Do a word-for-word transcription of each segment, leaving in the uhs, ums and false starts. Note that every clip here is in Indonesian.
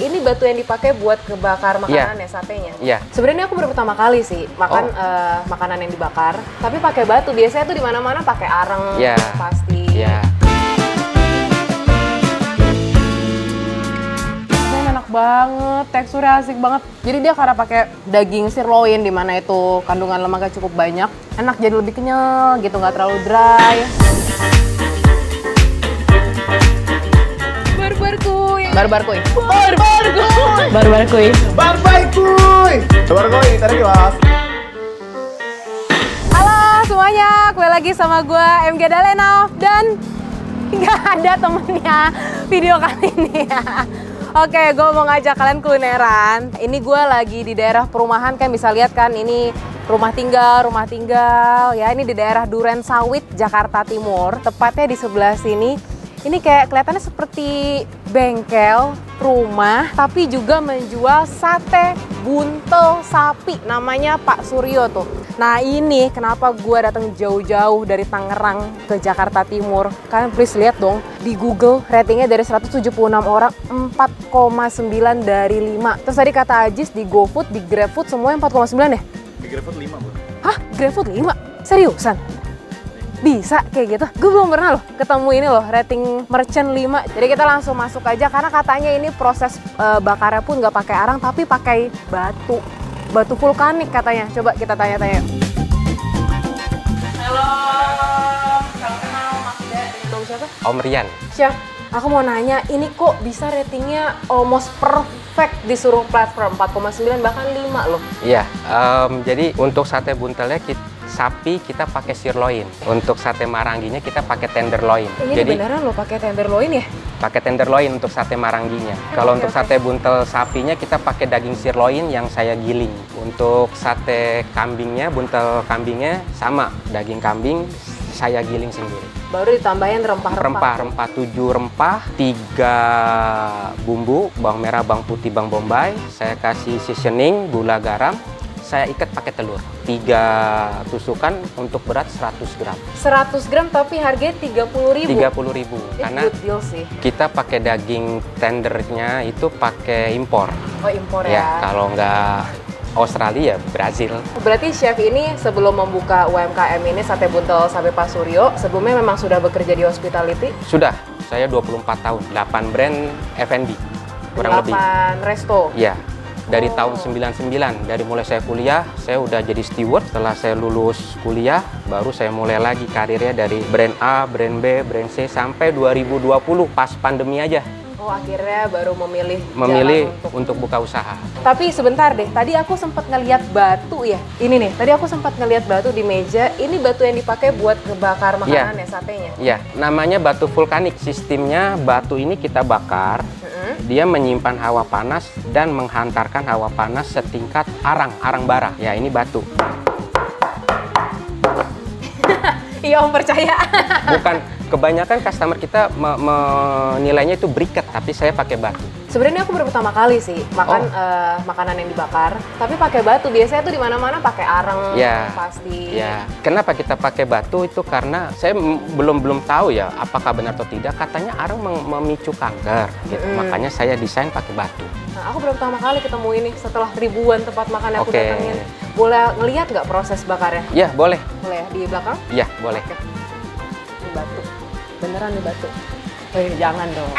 ini batu yang dipakai buat kebakar makanan yeah. ya, satenya? Iya. Yeah. Sebenarnya aku baru pertama kali sih makan oh. uh, makanan yang dibakar, tapi pakai batu. Biasanya tuh di mana-mana pakai areng, yeah. pasti. Iya. Yeah. Enak banget, teksturnya asik banget. Jadi dia karena pakai daging sirloin di mana itu kandungan lemaknya cukup banyak, enak, jadi lebih kenyal gitu, nggak terlalu dry. Barbar kuy. Barbar kuy. Barbar kuy. Barbar kuy. Barbar kuy. Barbar kuy, tadi kelas. Halo semuanya, kembali lagi sama gue M G Dalenov dan nggak ada temennya video kali ini ya. Oke, gue mau ngajak kalian kulineran. Ini gue lagi di daerah perumahan, kan bisa lihat kan ini rumah tinggal, rumah tinggal. Ya, ini di daerah Duren Sawit, Jakarta Timur. Tepatnya di sebelah sini. Ini kayak kelihatannya seperti bengkel, rumah, tapi juga menjual sate buntel sapi. Namanya Pak Suryo tuh. Nah ini kenapa gue datang jauh-jauh dari Tangerang ke Jakarta Timur. Kalian please lihat dong di Google ratingnya dari seratus tujuh puluh enam orang empat koma sembilan dari lima. Terus tadi kata Ajis di GoFood, di GrabFood semuanya empat koma sembilan ya? Di GrabFood lima, Bu. Hah? GrabFood lima? Seriusan? Bisa kayak gitu? Gue belum pernah loh ketemu ini loh, rating merchant lima. Jadi kita langsung masuk aja karena katanya ini proses e, bakarnya pun nggak pakai arang tapi pakai batu. Batu vulkanik katanya. Coba kita tanya-tanya. Halo, salam kenal Mas De. Nama siapa? Om Rian. Chef, aku mau nanya, ini kok bisa ratingnya almost perfect disuruh platform empat koma sembilan bahkan lima loh? Iya, um, jadi untuk sate buntelnya kita sapi kita pakai sirloin. Untuk sate marangginya kita pakai tenderloin. Ini jadi beneran lo pakai tenderloin ya? Pakai tenderloin untuk sate marangginya. Kalau okay, untuk okay. sate buntel sapinya kita pakai daging sirloin yang saya giling. Untuk sate kambingnya, buntel kambingnya sama daging kambing saya giling sendiri. Baru ditambahin rempah-rempah. Rempah-rempah tujuh rempah, tiga bumbu, bawang merah, bawang putih, bawang bombay. Saya kasih seasoning, gula, garam. Saya ikat pakai telur, tiga tusukan untuk berat seratus gram. seratus gram tapi harganya tiga puluh ribu. tiga puluh ribu. Eh, Karena good deal sih. kita pakai daging tendernya itu pakai impor. Oh, impor Ya, ya. kalau nggak Australia, Brazil. Berarti chef ini sebelum membuka U M K M ini Sate Buntel sampai Pak Suryo, sebelumnya memang sudah bekerja di hospitality? Sudah, saya dua puluh empat tahun, delapan brand F and B, kurang lebih. delapan resto? Iya. Dari Oh. tahun sembilan puluh sembilan, dari mulai saya kuliah, saya udah jadi steward. Setelah saya lulus kuliah, baru saya mulai lagi karirnya dari brand A, brand B, brand C, sampai dua ribu dua puluh, pas pandemi aja. Oh, akhirnya baru memilih Memilih jalan untuk... untuk buka usaha. Tapi sebentar deh, tadi aku sempat ngelihat batu ya. Ini nih, tadi aku sempat ngelihat batu di meja. Ini batu yang dipakai buat ngebakar makanan ya, satenya? Iya, namanya batu vulkanik. Sistemnya batu ini kita bakar. Dia menyimpan hawa panas dan menghantarkan hawa panas setingkat arang, arang bara. Ya, ini batu. Iya, Om percaya. Bukan, kebanyakan customer kita me menilainya itu briket, tapi saya pakai batu. Sebenarnya aku baru pertama kali sih makan Oh. uh, makanan yang dibakar, tapi pakai batu. Biasanya tuh di mana-mana pakai areng, Ya, pasti. ya. Kenapa kita pakai batu itu karena saya belum belum tahu ya apakah benar atau tidak. Katanya areng mem memicu kanker, gitu. Mm. Makanya saya desain pakai batu. Nah, aku baru pertama kali ketemu ini setelah ribuan tempat makan yang aku Oke. datangin. Boleh ngelihat nggak proses bakarnya? Ya, boleh. Boleh ya? Di belakang? Ya, boleh. Oke. Ini batu. Beneran nih batu. Eh, jangan dong.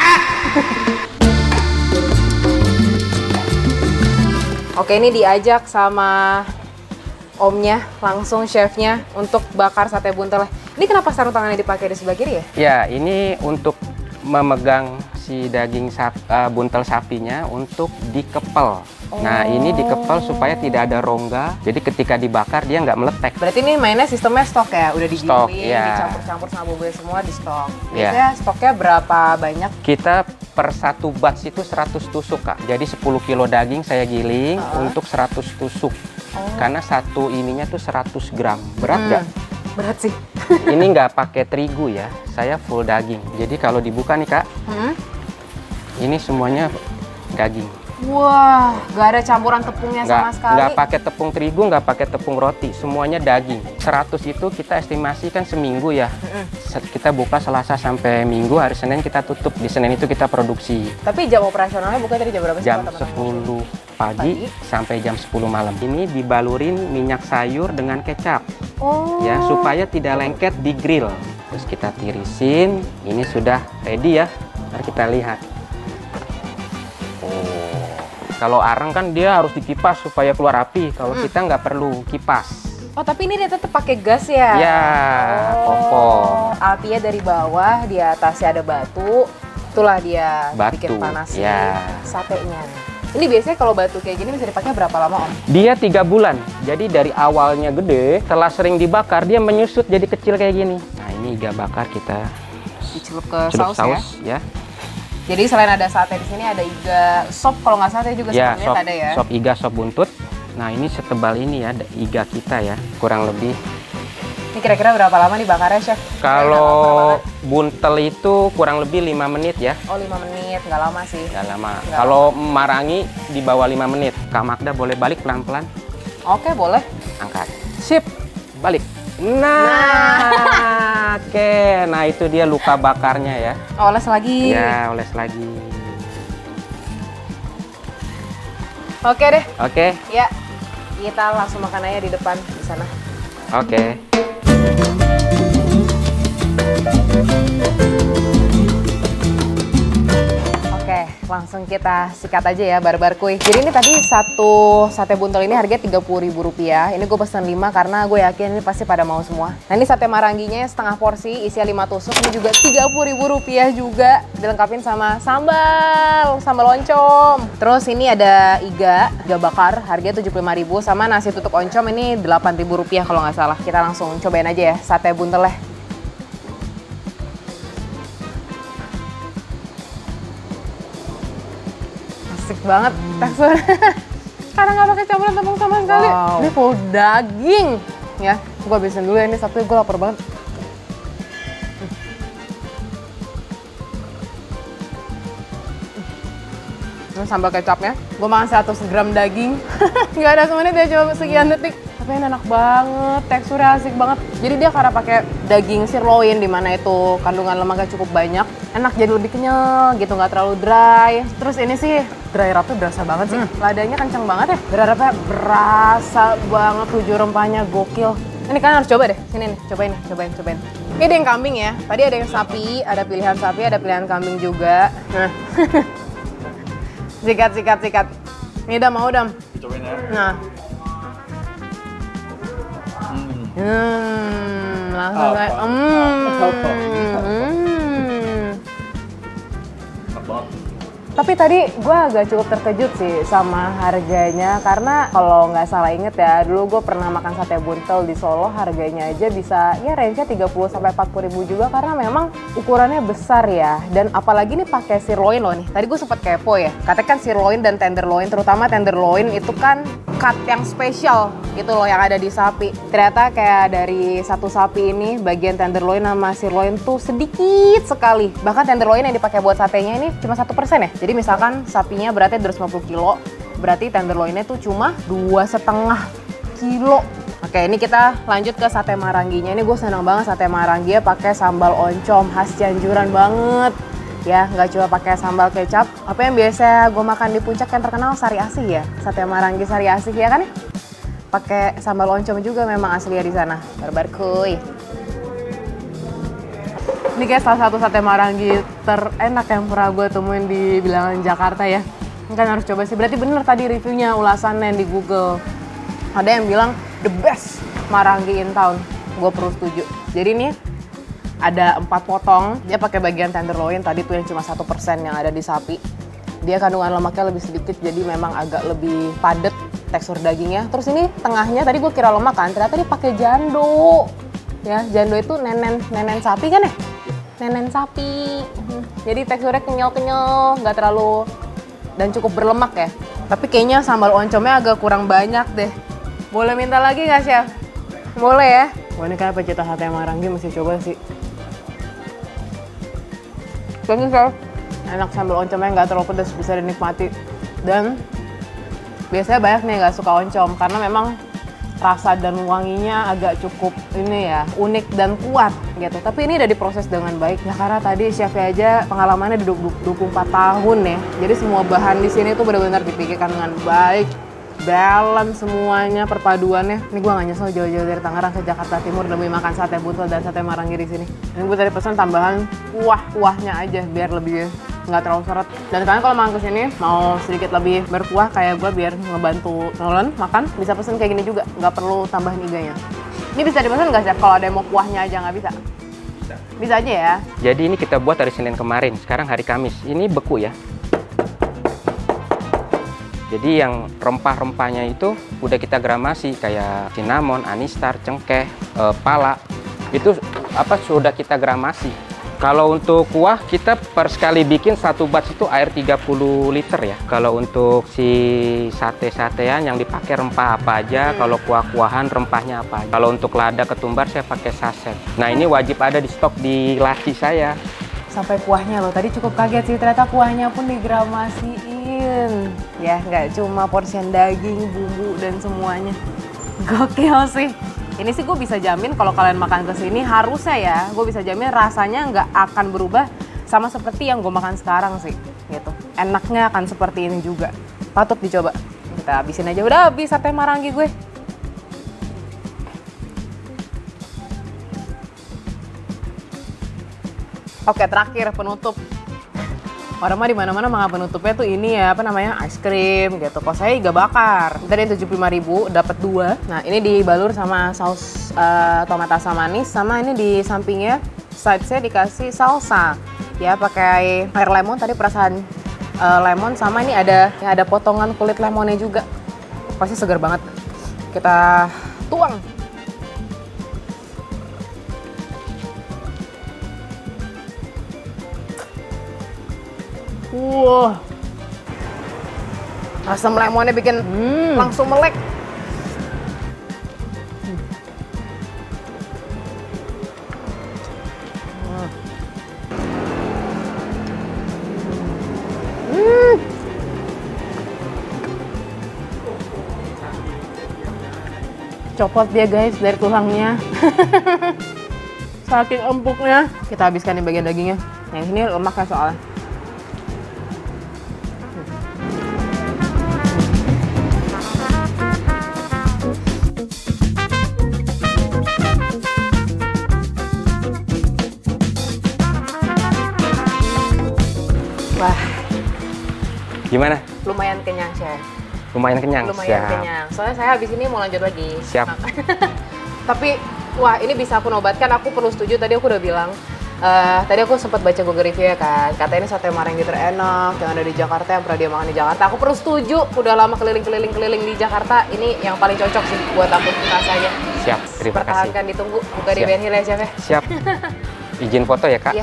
Oke, ini diajak sama omnya, langsung chefnya untuk bakar sate buntel. Ini kenapa sarung tangannya dipakai di sebelah kiri ya? Ya, ini untuk memegang si daging sap, uh, buntel sapinya untuk dikepel. Nah, ini dikepel supaya tidak ada rongga. Jadi ketika dibakar dia nggak meletek. Berarti ini mainnya sistemnya stok ya? Udah digiling, Stok, ya. dicampur-campur sama bumbunya semua di stok. Ya. Biasanya stoknya berapa banyak? Kita per satu batch itu seratus tusuk, Kak. Jadi sepuluh kilo daging saya giling Uh-huh. untuk seratus tusuk. Oh. Karena satu ininya tuh seratus gram. Berat Hmm. nggak? Berat sih. Ini nggak pakai terigu ya. Saya full daging. Jadi kalau dibuka nih, Kak, Hmm? ini semuanya daging. Wah, nggak ada campuran tepungnya Nggak, sama sekali. nggak pakai tepung terigu, nggak pakai tepung roti, semuanya daging. seratus itu kita estimasikan seminggu ya. Mm-mm. Kita buka Selasa sampai Minggu, hari Senin kita tutup. Di Senin itu kita produksi. Tapi jam operasionalnya buka dari jam berapa sih? Jam sepuluh pagi, pagi sampai jam sepuluh malam. Ini dibalurin minyak sayur dengan kecap. Oh. Ya, supaya tidak lengket di grill. Terus kita tirisin, ini sudah ready ya. Mari kita lihat. Kalau arang kan dia harus dikipas supaya keluar api. Kalau hmm. kita nggak perlu kipas. Oh, tapi ini dia tetap pakai gas ya? Ya, oh, kompor. Apinya dari bawah, di atasnya ada batu. Itulah dia batu. bikin panas ya. satenya. Ini biasanya kalau batu kayak gini bisa dipakai berapa lama, Om? Dia tiga bulan. Jadi dari awalnya gede, setelah sering dibakar, dia menyusut jadi kecil kayak gini. Nah, ini iga bakar kita dicelup ke celup saus, saus ya. ya. Jadi selain ada sate di sini ada iga sop, kalau nggak sate juga ya, sebenarnya sop, ada ya. Sop iga, sop buntut. Nah, ini setebal ini ya iga kita ya, kurang lebih. Ini kira-kira berapa lama dibakarnya, Chef? Kalau buntel itu kurang lebih lima menit ya. Oh, lima menit, nggak lama sih. Nggak lama. Kalau marangi di bawah lima menit. Kak Magda boleh balik pelan-pelan? Oke, boleh. Angkat. Sip, balik. Nah, oke. Okay. Nah, itu dia luka bakarnya ya. Oles lagi. Ya, oles lagi. Oke deh. Oke. Ya, kita langsung makan aja di depan di sana. Oke. Oke, langsung kita sikat aja ya barbar kuy. Jadi ini tadi satu sate buntel ini harganya tiga puluh ribu rupiah. Ini gue pesen lima karena gue yakin ini pasti pada mau semua. Nah, ini sate marangginya setengah porsi, isinya lima tusuk. Ini juga tiga puluh ribu rupiah juga. Dilengkapin sama sambal, sambal oncom. Terus ini ada iga, iga bakar, harganya tujuh puluh lima ribu. Sama nasi tutuk oncom ini delapan ribu rupiah kalau nggak salah. Kita langsung cobain aja ya sate buntelnya. Asik banget tekstur. Karena nggak pakai campuran tepung sama sekali. Wow. Ini full daging ya. Gue habisin dulu ya, ini satu gue lapar banget. Ini sambal kecapnya. Gue makan seratus gram daging. Nggak ada semenit ya, cuma sekian detik. Tapi ini enak banget, teksturnya asik banget. Jadi dia karena pakai daging sirloin, dimana itu kandungan lemaknya cukup banyak. Enak, jadi lebih kenyal gitu, nggak terlalu dry. Terus ini sih dry rubnya berasa banget sih. Hmm. Ladanya kencang banget ya. Dry rubnya berasa banget, tujuh rempahnya gokil. Ini kan harus coba deh. Sini nih, cobain, cobain, cobain. Ini ada yang kambing ya. Tadi ada yang sapi, ada pilihan sapi, ada pilihan kambing juga. Nah. Sikat, sikat, sikat. Ini Dam, mau Dam? Cobain ya. Nah. Hmm, langsung kayak hmm. hmm. Tapi tadi gue agak cukup terkejut sih sama harganya, karena kalau nggak salah inget ya, dulu gue pernah makan sate buntel di Solo, harganya aja bisa ya range-nya tiga puluh sampai empat puluh ribu juga, karena memang ukurannya besar ya. Dan apalagi nih pakai sirloin loh nih. Tadi gue sempat kepo ya, katanya kan sirloin dan tenderloin, terutama tenderloin itu kan cut yang spesial gitu loh yang ada di sapi. Ternyata kayak dari satu sapi ini bagian tenderloin sama sirloin tuh sedikit sekali. Bahkan tenderloin yang dipakai buat satenya ini cuma satu persen ya. Jadi misalkan sapinya beratnya dua ratus lima puluh kilo, berarti tenderloinnya tuh cuma dua setengah kilo. Oke, ini kita lanjut ke sate marangginya. Ini gue senang banget sate marangginya pakai sambal oncom khas Cianjuran banget. Ya, nggak cuma pakai sambal kecap. Apa yang biasa gue makan di puncak yang terkenal sari asih ya, sate maranggi sari asih ya kan? Pakai sambal oncom juga memang asli ya di sana. Barbar kuy. Ini kayak salah satu sate maranggi terenak yang pernah gue temuin di bilangan Jakarta ya. Ini kan harus coba sih. Berarti bener tadi reviewnya, ulasannya di Google. Ada yang bilang the best maranggi in town. Gue perlu setuju. Jadi nih ada empat potong. Dia pakai bagian tenderloin tadi tuh yang cuma satu persen yang ada di sapi. Dia kandungan lemaknya lebih sedikit, jadi memang agak lebih padat tekstur dagingnya. Terus ini tengahnya tadi gue kira lemak kan, ternyata dia pakai jando. Ya, jando itu nenen nenen sapi kan ya? Nenen sapi. Jadi teksturnya kenyal-kenyal, nggak terlalu dan cukup berlemak ya. Tapi kayaknya sambal oncomnya agak kurang banyak deh. Boleh minta lagi nggak, Chef? Boleh ya? Wah, ini kayak pecinta sate maranggi mesti coba sih. Thank you, Chef. Enak, sambal oncomnya nggak terlalu pedas, bisa dinikmati. Dan biasanya banyak nih nggak suka oncom karena memang rasa dan wanginya agak cukup ini ya, unik dan kuat gitu. Tapi ini udah diproses dengan baik ya, karena tadi chefnya aja pengalamannya di dua puluh empat tahun ya. Jadi semua bahan di sini tuh benar-benar dipikirkan dengan baik, balance semuanya, perpaduannya. Ini gue gak nyesel jauh-jauh dari Tangerang ke Jakarta Timur demi makan sate buntel dan sate marangi di sini. Ini gue tadi pesan tambahan kuah-kuahnya aja biar lebih nggak terlalu seret. Dan kalian kalau makan kesini mau sedikit lebih berkuah kayak gue biar ngebantu Nolan makan, bisa pesen kayak gini juga, nggak perlu tambahin iganya. Ini bisa dipesan nggak, Chef? Kalau ada yang mau kuahnya aja nggak bisa? Bisa. Bisa aja ya? Jadi ini kita buat dari Senin kemarin, sekarang hari Kamis. Ini beku ya. Jadi yang rempah-rempahnya itu udah kita gramasi kayak cinnamon, anistar, cengkeh, e, pala. Itu apa sudah kita gramasi. Kalau untuk kuah kita per sekali bikin satu batch itu air tiga puluh liter ya. Kalau untuk si sate-satean yang dipakai rempah apa aja, hmm. kalau kuah-kuahan rempahnya apa aja. Kalau untuk lada ketumbar saya pakai saset. Nah ini wajib ada di stok di laci saya. Sampai kuahnya loh, tadi cukup kaget sih ternyata kuahnya pun digramasiin. Ya nggak cuma porsian daging, bumbu dan semuanya. Gokil sih. Ini sih gue bisa jamin kalau kalian makan ke sini harusnya ya, gue bisa jamin rasanya nggak akan berubah sama seperti yang gue makan sekarang sih, gitu. Enaknya akan seperti ini juga. Patut dicoba. Kita habisin aja, udah habis sate marangi gue. Oke, terakhir penutup. Orang mah di mana-mana makan penutupnya tuh ini ya, apa namanya, ice cream gitu. Kalau saya iga bakar. Tadi tujuh puluh lima ribu dapat dua. Nah, ini dibalur sama saus uh, tomat asam manis, sama ini di sampingnya side saya dikasih salsa. Ya, pakai air lemon tadi perasaan uh, lemon, sama ini ada ya, ada potongan kulit lemonnya juga. Pasti segar banget. Kita tuang. Wah, asam lemonnya bikin hmm. langsung melek. Hmm. Hmm. Copot dia guys dari tulangnya. Saking empuknya. Kita habiskan di bagian dagingnya. Yang ini lemaknya soalnya. Wah, gimana? Lumayan kenyang, Chef. Lumayan kenyang, Lumayan siap. kenyang. Soalnya saya habis ini mau lanjut lagi. Siap. Tapi, wah ini bisa aku nobatkan, aku perlu setuju. Tadi aku udah bilang, uh, tadi aku sempat baca Google review ya kan. Katanya ini sate marangi terenak yang ada di Jakarta, yang pernah dia makan di Jakarta. Aku perlu setuju, udah lama keliling-keliling-keliling di Jakarta. Ini yang paling cocok sih buat aku rasanya. Siap, terima kasih. Pertahankan, ditunggu. Buka di Ben Hill ya, Chef ya. Siap. Izin foto ya, Kak? Iya.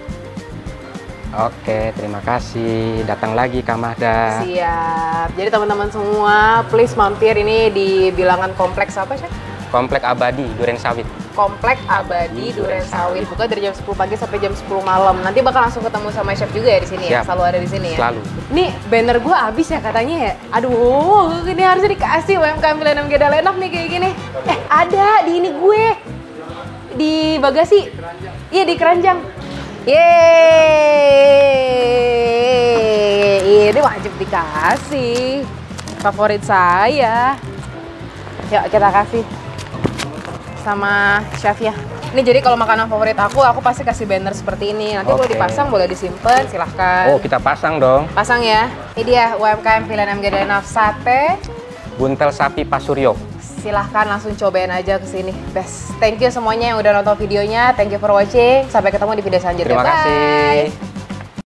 Oke, terima kasih. Datang lagi Kak Mahda. Siap. Jadi teman-teman semua, please mampir ini di bilangan kompleks apa sih? Komplek Abadi, Duren Sawit. Komplek Abadi Duren Sawit. Buka dari jam sepuluh pagi sampai jam sepuluh malam. Nanti bakal langsung ketemu sama chef juga ya di sini ya. Siap. Selalu ada di sini ya. Selalu. Nih banner gue habis ya katanya ya. Aduh, ini harusnya dikasih U M K M Pilihan M G Dalenov nih kayak gini. Eh, ada di ini gue. Di bagasi. Iya, di keranjang. Yeay, ini wajib dikasih. Favorit saya. Yuk kita kasih sama chef ya. Ini jadi kalau makanan favorit aku, aku pasti kasih banner seperti ini. Nanti kalau Oke. dipasang boleh disimpan, silahkan. Oh, kita pasang dong. Pasang ya. Ini dia U M K M Pilihan M G Dalenov sate Buntel sapi Pasuryo. Silahkan langsung cobain aja ke sini. Best. Thank you semuanya yang udah nonton videonya. Thank you for watching. Sampai ketemu di video selanjutnya. Terima Bye. kasih.